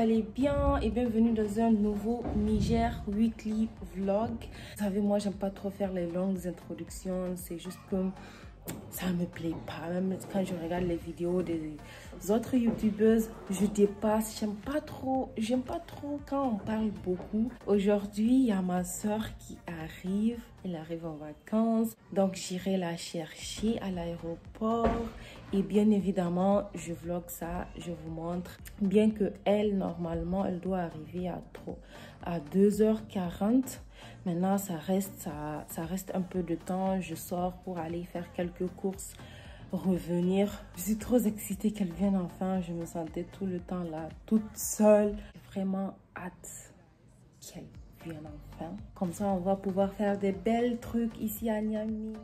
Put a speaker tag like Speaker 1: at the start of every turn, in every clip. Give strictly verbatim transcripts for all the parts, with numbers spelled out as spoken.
Speaker 1: allez bien et bienvenue dans un nouveau Niger Weekly Vlog. Vous savez, moi j'aime pas trop faire les longues introductions, c'est juste que ça me plaît pas. Même quand je regarde les vidéos des autres youtubeuses, je dépasse. J'aime pas trop, j'aime pas trop quand on parle beaucoup. Aujourd'hui, il y a ma soeur qui arrive. Elle arrive en vacances. Donc, j'irai la chercher à l'aéroport. Et bien évidemment, je vlog ça, je vous montre. Bien que elle, normalement, elle doit arriver à, trop, à deux heures quarante. Maintenant, ça reste, ça, ça reste un peu de temps. Je sors pour aller faire quelques courses, revenir. Je suis trop excitée qu'elle vienne enfin. Je me sentais tout le temps là, toute seule. J'ai vraiment hâte qu'elle vienne enfin. Comme ça, on va pouvoir faire des belles trucs ici à Niamey.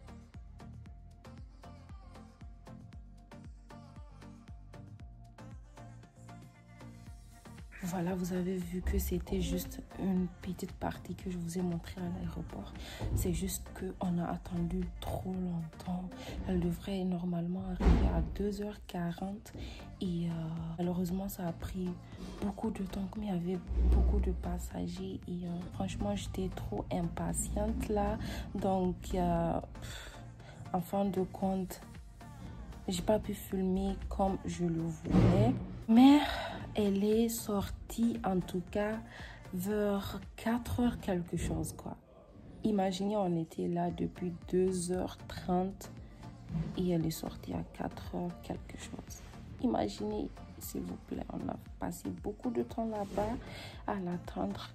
Speaker 1: Voilà, vous avez vu que c'était juste une petite partie que je vous ai montré à l'aéroport. C'est juste qu'on a attendu trop longtemps. Elle devrait normalement arriver à deux heures quarante. Et euh, malheureusement, ça a pris beaucoup de temps. Comme il y avait beaucoup de passagers. Et euh, franchement, j'étais trop impatiente là. Donc, euh, en fin de compte, j'ai pas pu filmer comme je le voulais. Mais elle est sortie en tout cas vers quatre heures quelque chose quoi. Imaginez, on était là depuis deux heures trente et elle est sortie à quatre heures quelque chose. Imaginez, s'il vous plaît, on a passé beaucoup de temps là-bas à l'attendre.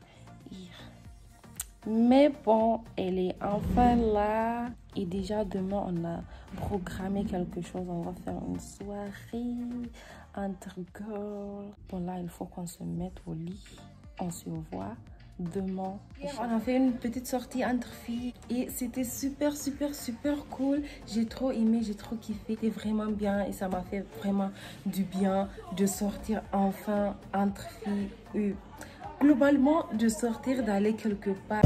Speaker 1: Mais bon, elle est enfin là. Et déjà demain, on a programmé quelque chose. On va faire une soirée entre girls. Bon là, il faut qu'on se mette au lit. On se voit demain. On a fait une petite sortie entre filles. Et c'était super, super, super cool. J'ai trop aimé, j'ai trop kiffé. C'était vraiment bien. Et ça m'a fait vraiment du bien de sortir enfin entre filles. Et globalement, de sortir, d'aller quelque part.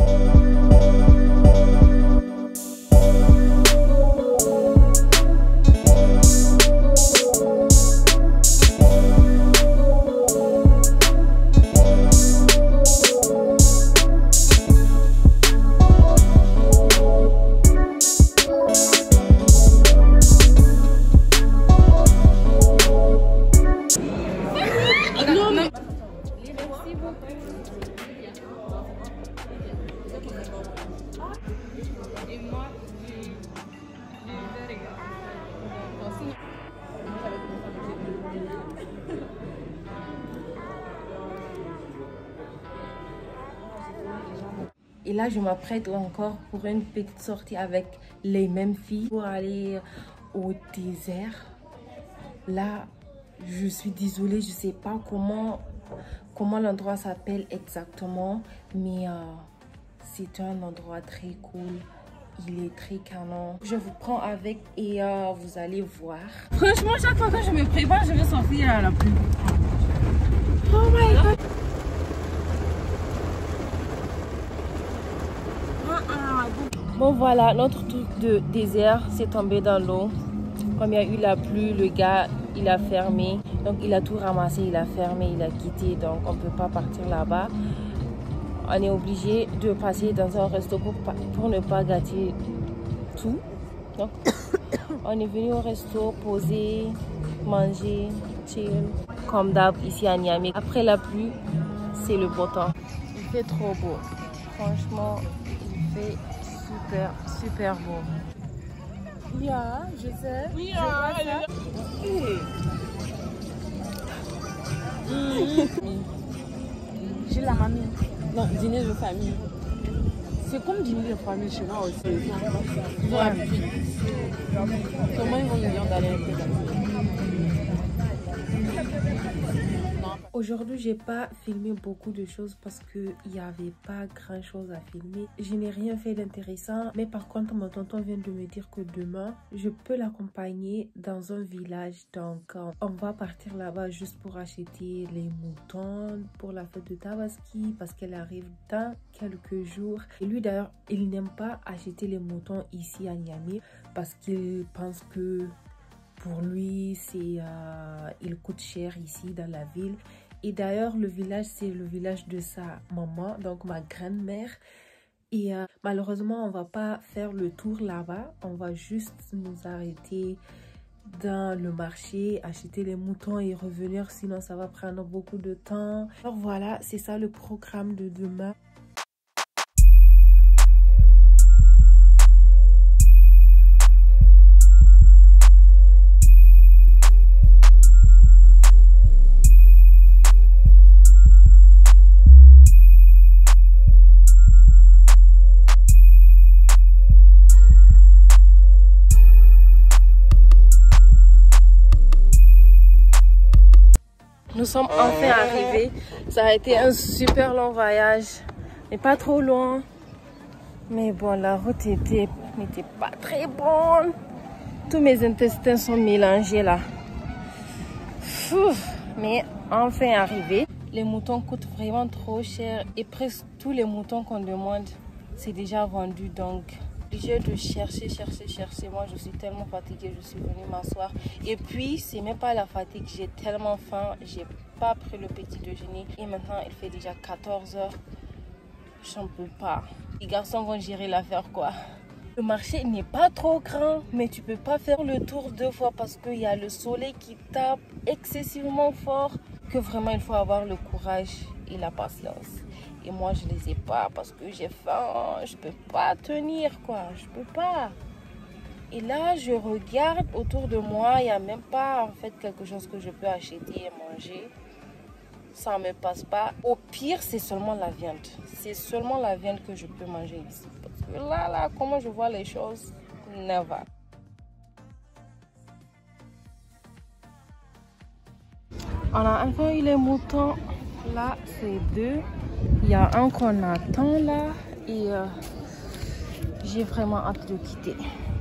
Speaker 1: Et là, je m'apprête encore pour une petite sortie avec les mêmes filles pour aller au désert. Là, je suis désolée, je sais pas comment, comment l'endroit s'appelle exactement, mais euh, c'est un endroit très cool. Il est très canon. Je vous prends avec et euh, vous allez voir.
Speaker 2: Franchement, chaque fois que je me prépare, je vais sortir à la pluie. Oh my god.
Speaker 1: Bon voilà, notre truc de désert s'est tombé dans l'eau. Comme il y a eu la pluie, le gars il a fermé. Donc il a tout ramassé, il a fermé, il a quitté. Donc on ne peut pas partir là-bas. On est obligé de passer dans un resto pour, pour ne pas gâter tout. Donc on est venu au resto, poser, manger, chill. Comme d'hab ici à Niamey. Après la pluie, c'est le beau temps. Il fait trop beau. Franchement, il fait super, super beau.
Speaker 2: Yeah, je sais.
Speaker 1: Oui,
Speaker 2: je vois ça. Mmh. J'ai la mamie. Non, dîner de famille. C'est comme dîner de famille chez moi aussi. Ils ont l'habitude. Comment ils vont me dire d'aller un peu comme ça?
Speaker 1: Aujourd'hui, j'ai pas filmé beaucoup de choses parce que il y avait pas grand chose à filmer. Je n'ai rien fait d'intéressant, mais par contre, mon tonton vient de me dire que demain, je peux l'accompagner dans un village. Donc, on va partir là-bas juste pour acheter les moutons pour la fête de Tabaski parce qu'elle arrive dans quelques jours. Et lui, d'ailleurs, il n'aime pas acheter les moutons ici à Niamey parce qu'il pense que pour lui, c'est euh, il coûte cher ici dans la ville. Et d'ailleurs, le village, c'est le village de sa maman, donc ma grand-mère. Et euh, malheureusement, on va pas faire le tour là-bas. On va juste nous arrêter dans le marché, acheter les moutons et revenir. Sinon, ça va prendre beaucoup de temps. Alors voilà, c'est ça le programme de demain. Nous sommes enfin arrivés. Ça a été un super long voyage, mais pas trop loin. Mais bon, la route était, n'était pas très bonne. Tous mes intestins sont mélangés là. Ouf, mais enfin arrivé. Les moutons coûtent vraiment trop cher et presque tous les moutons qu'on demande, c'est déjà vendu. Donc, obligé de chercher, chercher, chercher. Moi, je suis tellement fatiguée, je suis venue m'asseoir. Et puis, c'est même pas la fatigue, j'ai tellement faim, j'ai pas pris le petit déjeuner. Et maintenant, il fait déjà quatorze heures. J'en peux pas. Les garçons vont gérer l'affaire, quoi. Le marché n'est pas trop grand, mais tu peux pas faire le tour deux fois parce qu'il y a le soleil qui tape excessivement fort. Que vraiment, il faut avoir le courage et la patience. Et moi, je les ai pas parce que j'ai faim. Je peux pas tenir, quoi. Je peux pas. Et là, je regarde autour de moi. Il n'y a même pas, en fait, quelque chose que je peux acheter et manger. Ça ne me passe pas. Au pire, c'est seulement la viande. C'est seulement la viande que je peux manger ici. Parce que là, là, comment je vois les choses, never. On a enfin eu les moutons. Là, c'est deux. Il y a un qu'on attend là. Et euh, j'ai vraiment hâte de quitter.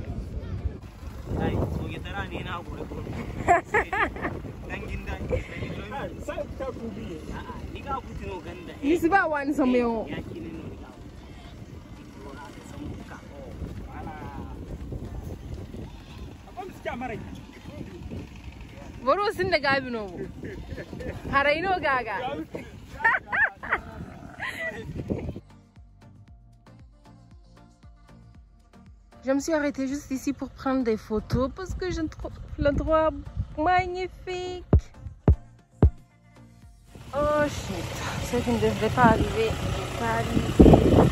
Speaker 1: Boro sin da gabi no haraino gaga. Je me suis arrêtée juste ici pour prendre des photos parce que je trouve l'endroit magnifique. Oh shit, ce qui ne devrait pas arriver n'est pas arrivé.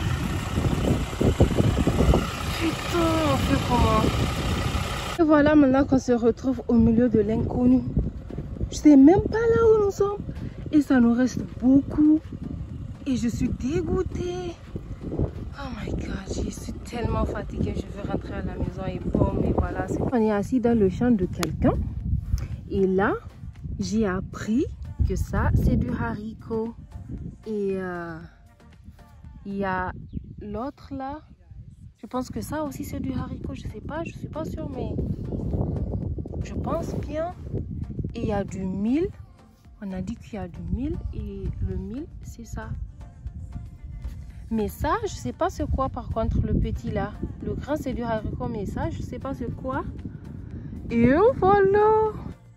Speaker 1: Putain, on fait comment? Et voilà maintenant qu'on se retrouve au milieu de l'inconnu. Je sais même pas là où nous sommes. Et ça nous reste beaucoup. Et je suis dégoûtée. Oh my god, je suis tellement fatiguée. Je veux rentrer à la maison et bon, mais voilà. On est assis dans le champ de quelqu'un. Et là, j'ai appris que ça, c'est du haricot. Et euh, il y a l'autre là. Je pense que ça aussi c'est du haricot, je sais pas, je suis pas sûre, mais je pense bien. Et il y a du mil, on a dit qu'il y a du mil et le mil c'est ça. Mais ça, je sais pas c'est quoi par contre le petit là. Le grand c'est du haricot, mais ça, je sais pas c'est quoi. Et voilà.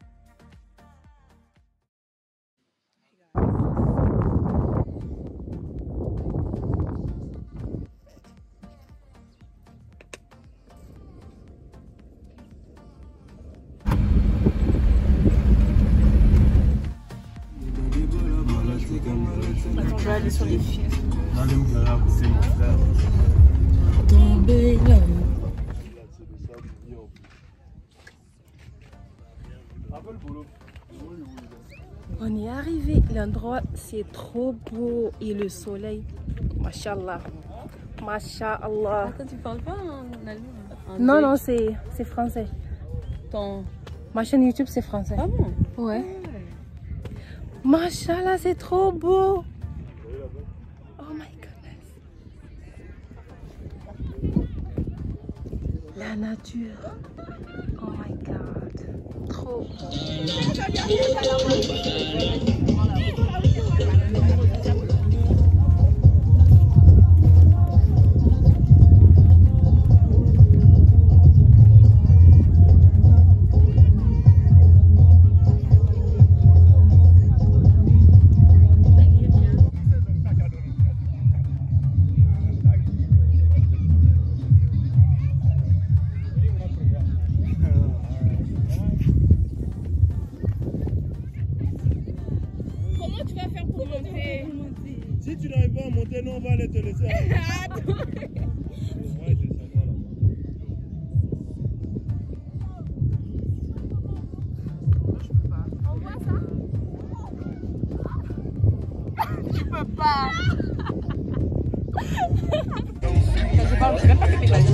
Speaker 1: Attends, je vais aller sur les fils. On est arrivé. L'endroit, c'est trop beau. Et le soleil. Mashallah. Mashallah.
Speaker 2: Attends, tu parles pas en allemand?
Speaker 1: Non, non, c'est français.
Speaker 2: Ton...
Speaker 1: Ma chaîne YouTube, c'est français.
Speaker 2: Ah bon?
Speaker 1: Ouais. Mashallah, c'est trop beau. Oh my goodness. La nature. Oh my god. Trop.
Speaker 3: Si tu n'arrives pas à monter, nous on va aller te laisser.
Speaker 4: Attends.
Speaker 3: Ouais, je sais pas là.
Speaker 4: On voit ça? Tu peux pas.
Speaker 2: Je parle, je vais pas péter la vie.